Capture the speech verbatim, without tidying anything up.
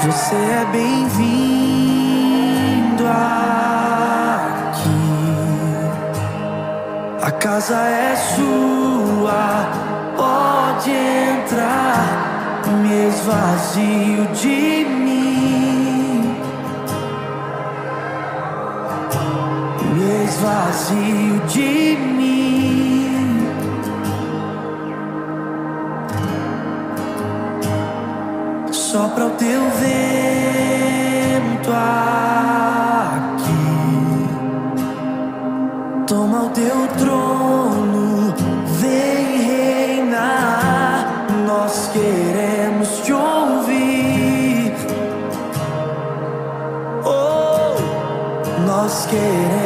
Você é bem-vindo aqui. A casa é sua, pode entrar. Me esvazio de mim, me esvazio de mim. Sopra o teu vento aqui, toma o teu trono, vem reinar. Nós queremos te ouvir, oh, nós queremos